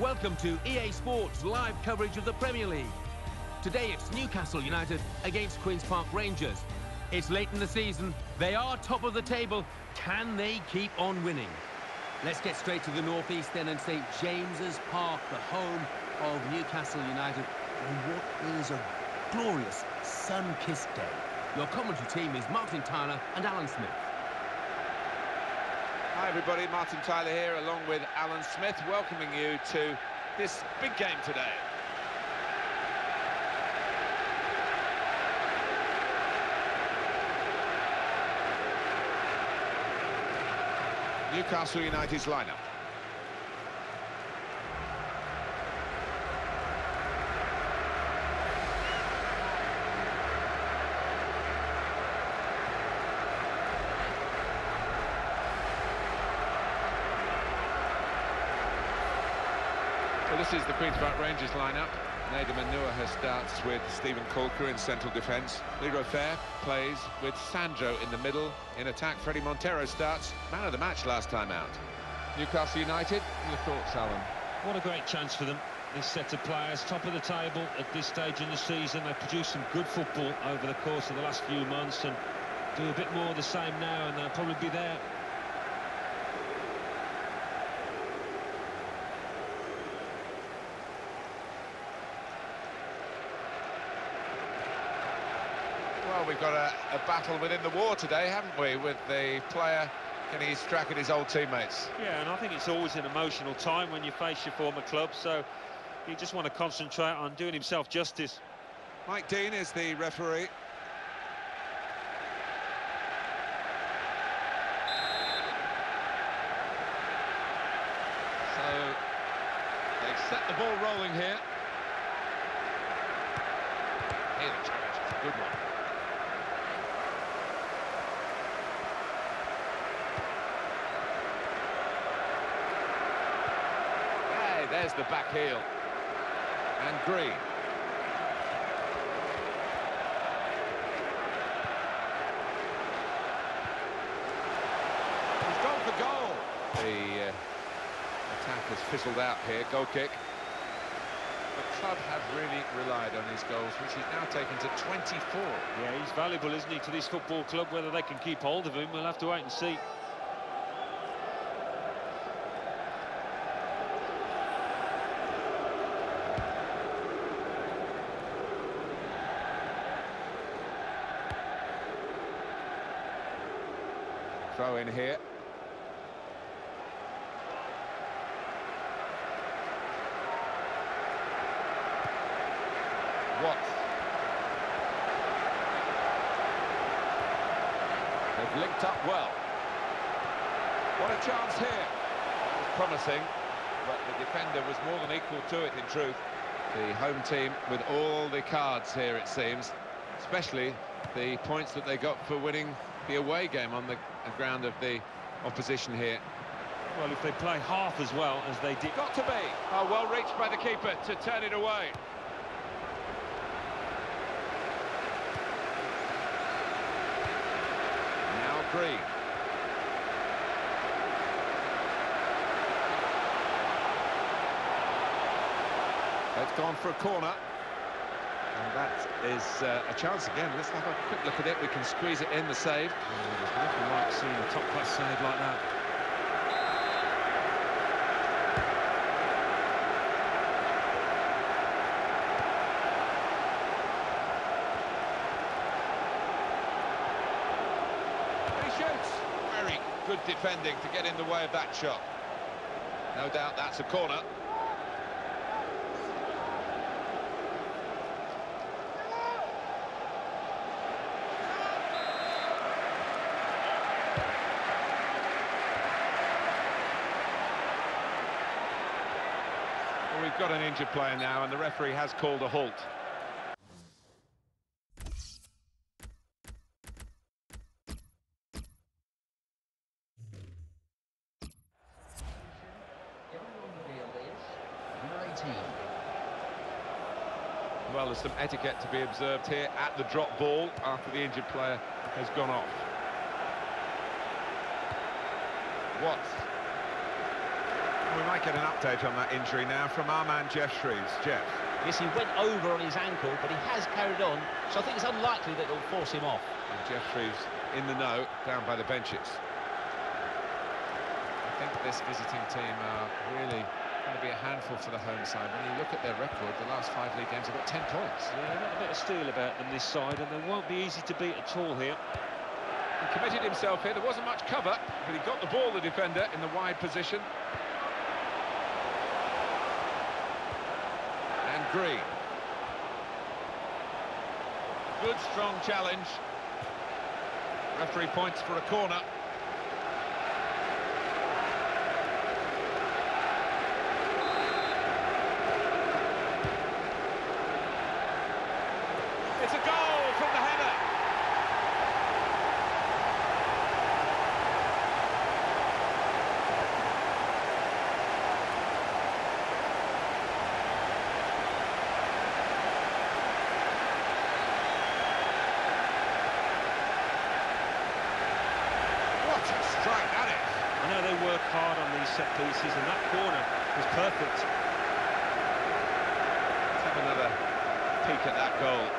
Welcome to EA Sports live coverage of the Premier League. Today it's Newcastle United against Queen's Park Rangers. It's late in the season, they are top of the table. Can they keep on winning? Let's get straight to the northeast then and St James's Park, the home of Newcastle United, on what is a glorious sun-kissed day. Your commentary team is Martin Tyler and Alan Smith. Hi everybody, Martin Tyler here along with Alan Smith, welcoming you to this big game today. Newcastle United's lineup. Well, this is the Queen's Park Rangers lineup. Nedum Onuoha starts with Stephen Colker in central defence. Leroy Fair plays with Sandro in the middle. In attack, Freddie Montero starts. Man of the match last time out. Newcastle United, your thoughts, Alan? What a great chance for them. This set of players, top of the table at this stage in the season. They've produced some good football over the course of the last few months and do a bit more of the same now and they'll probably be there. Well, we've got a battle within the war today, haven't we, with the player getting his crack at his old teammates. Yeah, and I think it's always an emotional time when you face your former club, so you just want to concentrate on doing himself justice. Mike Dean is the referee. So, they've set the ball rolling here. Here the challenge is a good one. There's the back heel. And Green. He's gone for goal. The attack has fizzled out here. Goal kick. The club have really relied on his goals, which he's now taken to 24. Yeah, he's valuable, isn't he, to this football club? Whether they can keep hold of him, we'll have to wait and see. Throw in here. Watts. They've linked up well. What a chance here. That was promising, but the defender was more than equal to it in truth. The home team with all the cards here, it seems, especially the points that they got for winning the away game on the ground of the opposition here. Well, if they play half as well as they did... Got to be! Oh, well reached by the keeper to turn it away. Now Green. It's gone for a corner. And that is a chance again. Let's have a quick look at it. We can squeeze it in, the save. There's nothing like seeing a top-class save like that. He shoots. Very good defending to get in the way of that shot. No doubt that's a corner. We've got an injured player now, and the referee has called a halt. Well, there's some etiquette to be observed here at the drop ball after the injured player has gone off. Watts. We might get an update on that injury now from our man Jeff Shreves. Jeff. Yes, he went over on his ankle, but he has carried on, so I think it's unlikely that it'll force him off. And Jeff Shreves in the know, down by the benches. I think this visiting team are really going to be a handful for the home side. When you look at their record, the last 5 league games have got 10 points. Yeah, they've got a bit of steel about them this side, and they won't be easy to beat at all here. He committed himself here. There wasn't much cover, but he got the ball, the defender, in the wide position. And Green. Good, strong challenge. Referee points for a corner. It's a goal from the header. What a strike that is. I know they work hard on these set pieces, and that corner was perfect. Let's have another peek at that goal.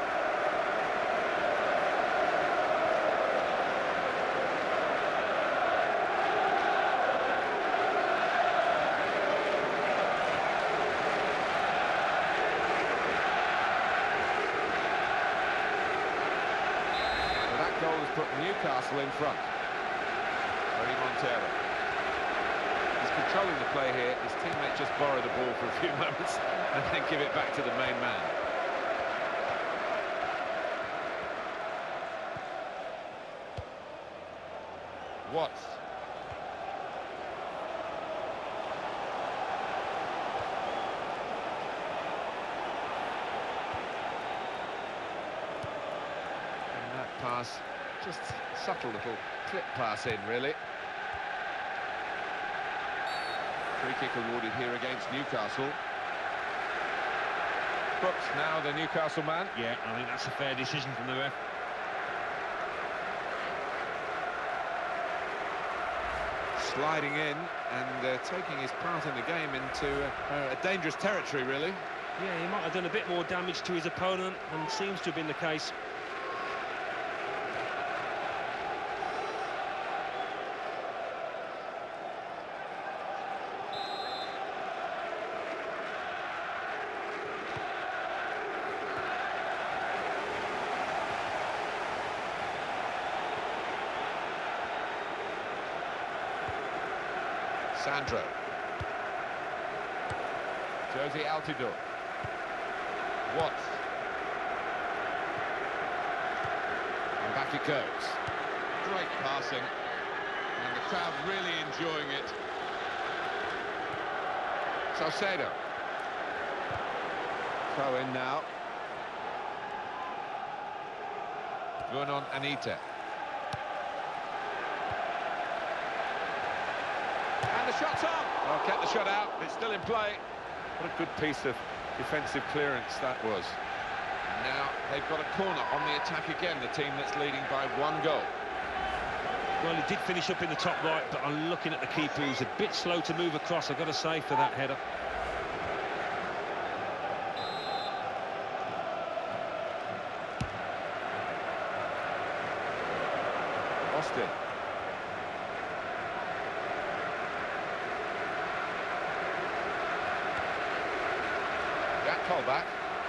That goal has put Newcastle in front. Eddie Montero. He's controlling the play here. His teammate just borrow the ball for a few moments and then give it back to the main man. Watts. And that pass, just subtle little clip pass in, really. Free kick awarded here against Newcastle. Brooks, now the Newcastle man. Yeah, I think that's a fair decision from the ref. Sliding in and taking his part in the game into a dangerous territory, really. Yeah, he might have done a bit more damage to his opponent, and seems to have been the case. Sandro. Josie Altidore. Watts. And back it goes. Great passing. And the crowd really enjoying it. Salcedo. Throw in now. Vernon Anita. And the shot's on! Well, kept the shot out, it's still in play. What a good piece of defensive clearance that was. And now they've got a corner on the attack again, the team that's leading by 1 goal. Well, he did finish up in the top right, but I'm looking at the keeper, who's a bit slow to move across, I've got to say, for that header. Austin. Jack Colback.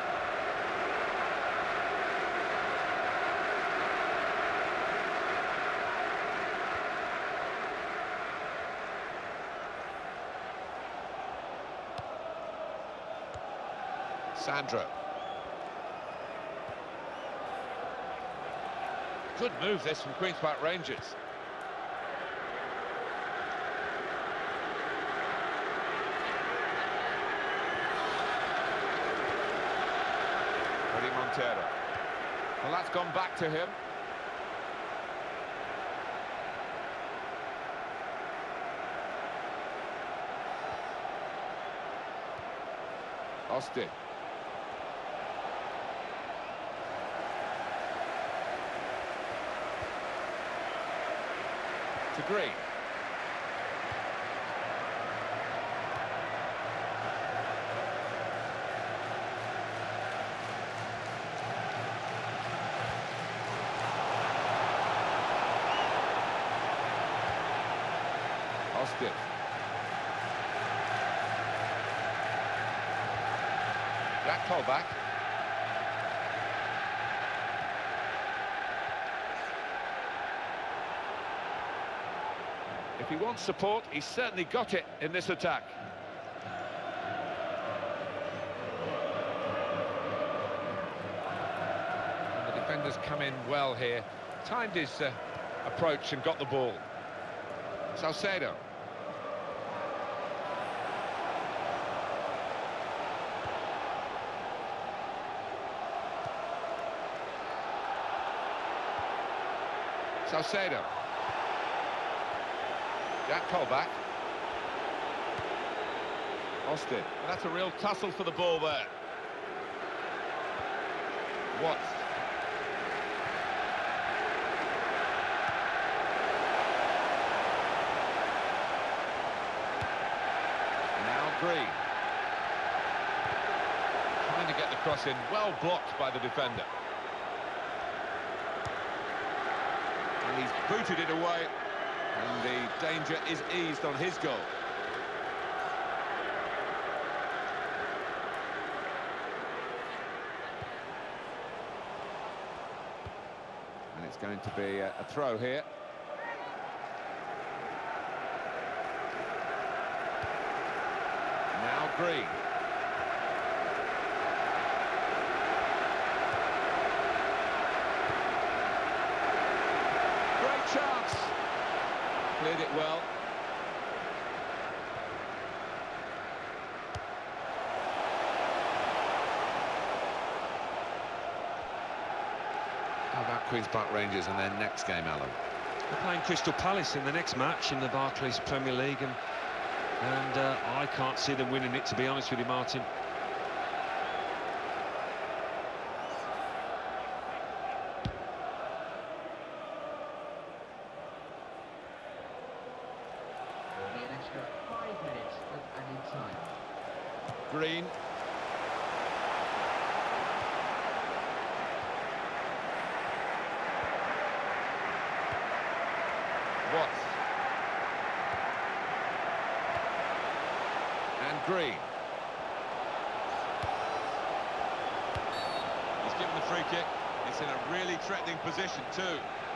Sandro. Good move this from Queen's Park Rangers. Eddie Montero. Well, that's gone back to him. Austin. To Green. Austin. Jack Colback. If he wants support, he's certainly got it in this attack. And the defenders come in well here. Timed his approach and got the ball. Salcedo. Salcedo. Jack Colback. Austin. And that's a real tussle for the ball there. Watts. Now Green. Trying to get the cross in. Well blocked by the defender. And he's booted it away. And the danger is eased on his goal. And it's going to be a throw here. Now Green. Great chance. Cleared it well. How about Queen's Park Rangers and their next game, Alan? They're playing Crystal Palace in the next match in the Barclays Premier League, and I can't see them winning it, to be honest with you, Martin. Green. Watts. And Green. He's given the free kick. It's in a really threatening position too.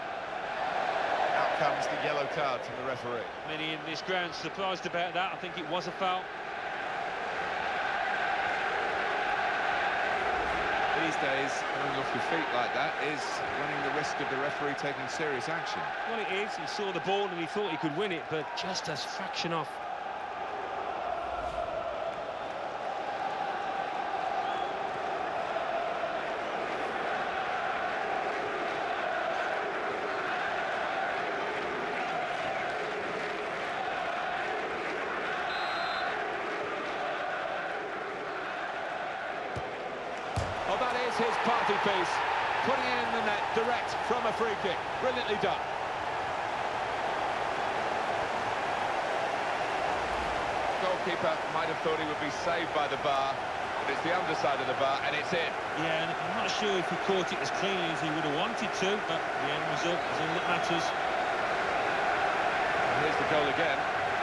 Out comes the yellow card from the referee. Many in this ground surprised about that. I think it was a foul. These days, going off your feet like that is running the risk of the referee taking serious action. Well, it is. He saw the ball and he thought he could win it, but just a fraction off. Oh, that is his party piece, putting it in the net direct from a free kick. Brilliantly done. Goalkeeper might have thought he would be saved by the bar, but it's the underside of the bar, and it's in. Yeah, and I'm not sure if he caught it as cleanly as he would have wanted to, but the end result is all that matters. And here's the goal again.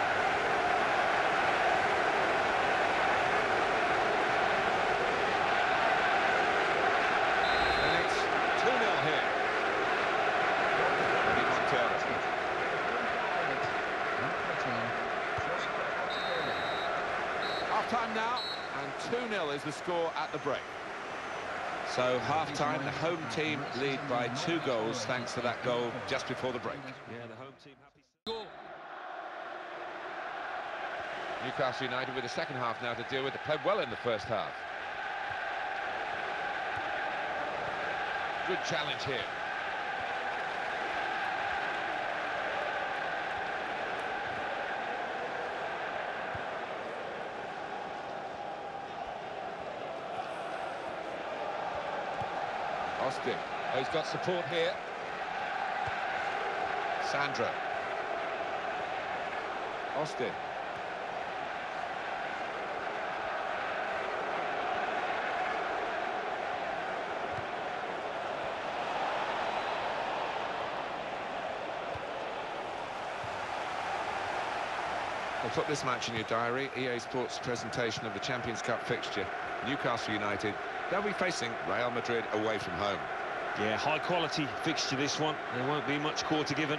Half-time now, and 2-0 is the score at the break. So half-time, the home team lead by 2 goals thanks to that goal just before the break. Yeah, the home team happy. Newcastle United with the second half now to deal with. They played well in the first half. Good challenge here. Austin. Oh, he's got support here. Sandro. Austin. Well, put this match in your diary. EA Sports presentation of the Champions Cup fixture. Newcastle United, they'll be facing Real Madrid away from home. Yeah, high-quality fixture, this one. There won't be much quarter given.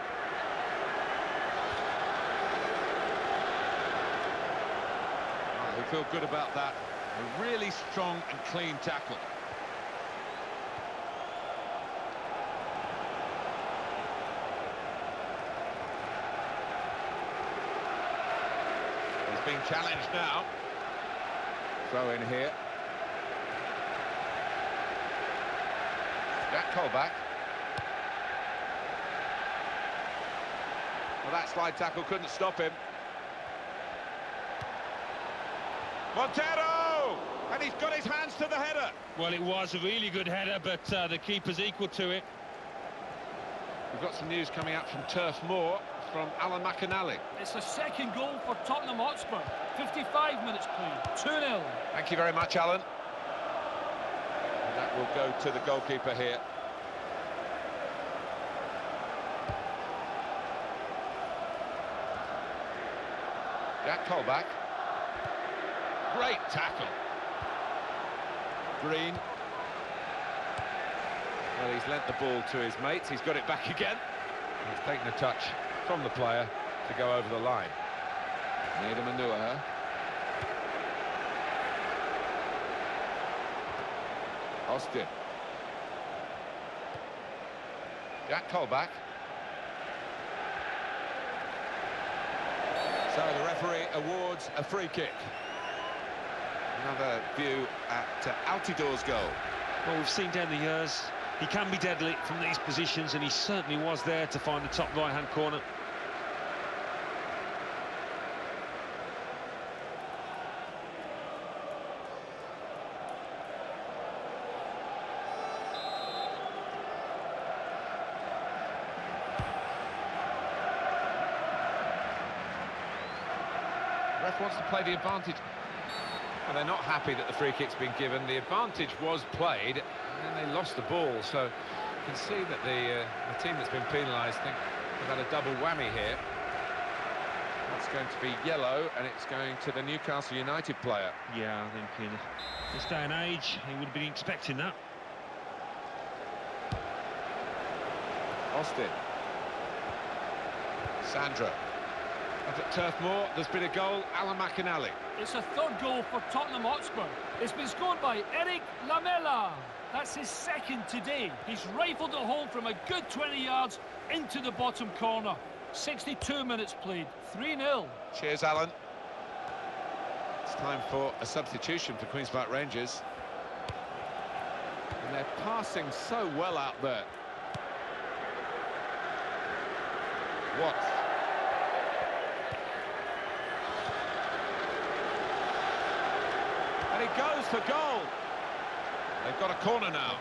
Oh, we feel good about that. A really strong and clean tackle. He's being challenged now. Throw in here. Jack Colback. Well, that slide tackle couldn't stop him. Montero! And he's got his hands to the header. Well, it was a really good header, but the keeper's equal to it. We've got some news coming out from Turf Moor from Alan McInally. It's a second goal for Tottenham Hotspur. 55 minutes played, 2-0. Thank you very much, Alan. And that will go to the goalkeeper here. Jack Colback. Great tackle. Green. Well, he's lent the ball to his mates. He's got it back again. He's taken a touch from the player to go over the line. Neda Manua. Austin. Jack Colback. So the referee awards a free kick. Another view at Altidor's goal. Well, we've seen down the years, he can be deadly from these positions, and he certainly was there to find the top right-hand corner. The ref wants to play the advantage. Well, they're not happy that the free kick's been given. The advantage was played, and then they lost the ball. So you can see that the team that's been penalised think they've had a double whammy here. That's going to be yellow, and it's going to the Newcastle United player. Yeah, I think in this day and age, he would have been expecting that. Austin. Sandro. Up at Turf Moor, there's been a goal. Alan McInally. It's a third goal for Tottenham Hotspur. It's been scored by Eric Lamela. That's his second today. He's rifled it home from a good 20 yards into the bottom corner. 62 minutes played, 3-0. Cheers, Alan. It's time for a substitution for Queen's Park Rangers. And they're passing so well out there. Watts. And it goes for goal. They've got a corner now.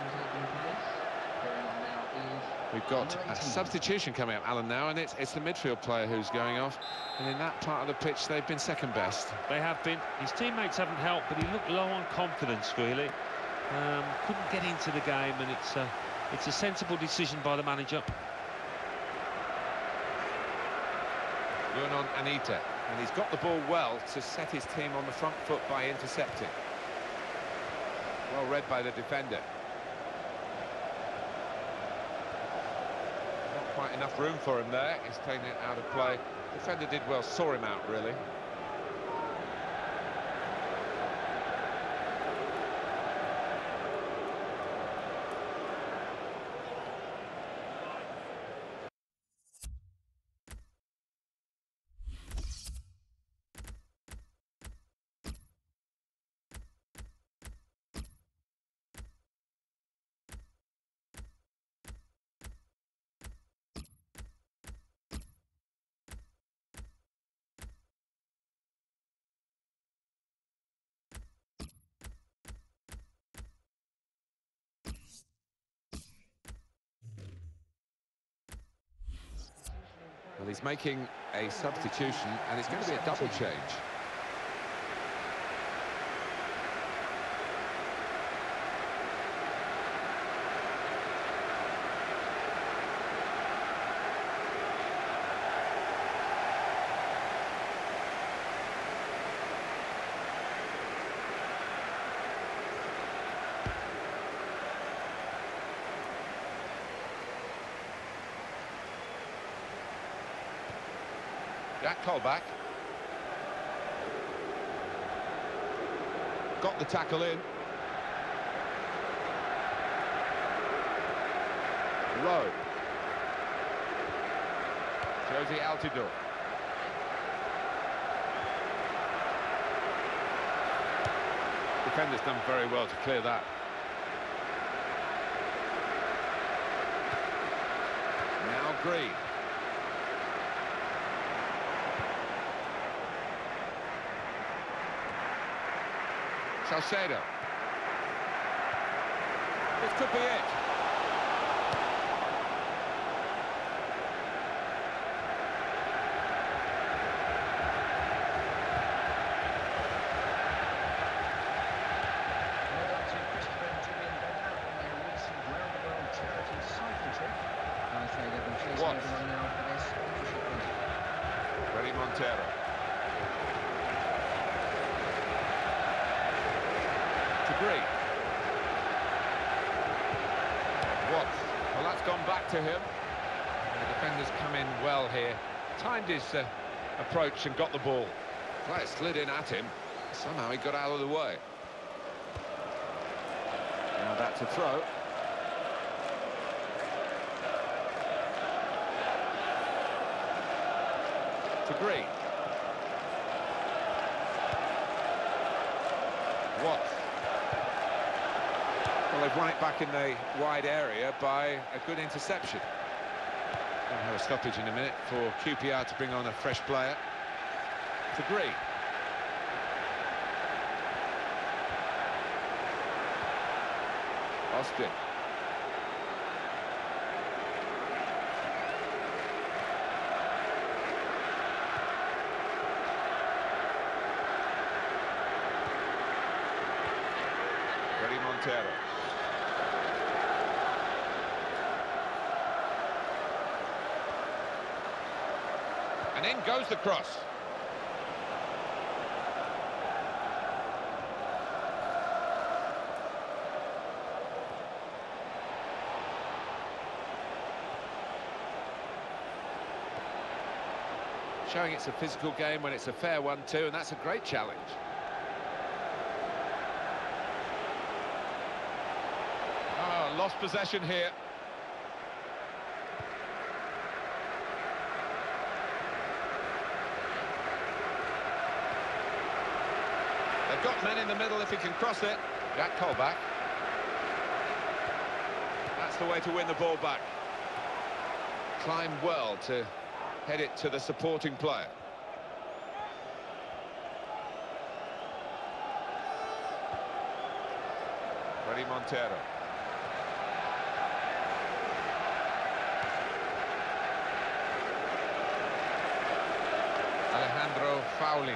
We've got a substitution coming up, Alan, now, and it's the midfield player who's going off. And in that part of the pitch, they've been second best. They have been. His teammates haven't helped, but he looked low on confidence, really. Couldn't get into the game, and it's a sensible decision by the manager. Yunon Anita, and he's got the ball well to set his team on the front foot by intercepting. Well read by the defender. Not quite enough room for him there. He's taken it out of play. Defender did well, saw him out really. Well, he's making a substitution, and it's going to be a double change. Jack Colback. Got the tackle in. Low. Josie Altidore. Defender's done very well to clear that. Now Green. Salcedo. This could be it. What? Freddie Montero. To Green. What? Well, that's gone back to him. And the defender's come in well here. Timed his approach and got the ball. Player slid in at him. Somehow he got out of the way. Now that's a throw. To Green. Watts. Well, they've won it back in the wide area by a good interception. We'll have a stoppage in a minute for QPR to bring on a fresh player. To Green. Austin. Freddie Montero. And in goes the cross. Showing it's a physical game when it's a fair one too, and that's a great challenge. Oh, lost possession here. They've got men in the middle if he can cross it. Jack Colback. That's the way to win the ball back. Climbed well to head it to the supporting player. Freddie Montero. Alejandro Fauli.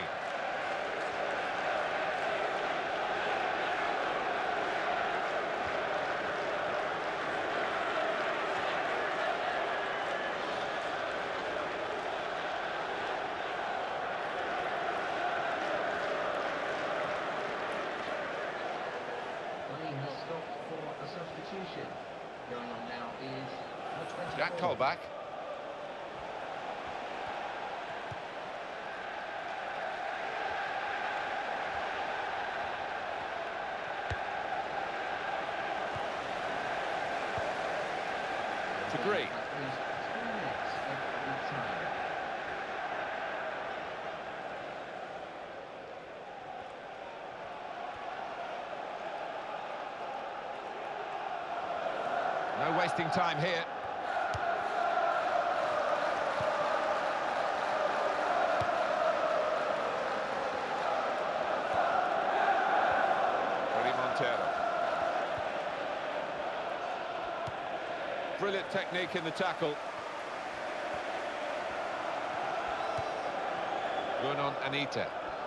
Going on now is Jack Colback. To Green. No wasting time here. Freddie Montero. Brilliant technique in the tackle. Going on Anita.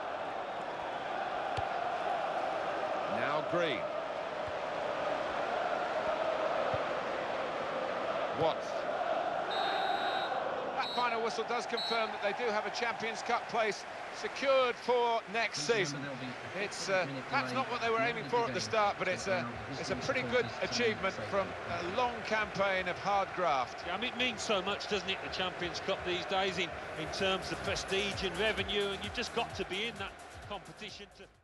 Now Green. Watts. That final whistle does confirm that they do have a Champions Cup place secured for next season. It's perhaps not what they were aiming for at the start, but it's a pretty good achievement from a long campaign of hard graft. Yeah, I mean, it means so much, doesn't it, the Champions Cup these days in terms of prestige and revenue, and you've just got to be in that competition to...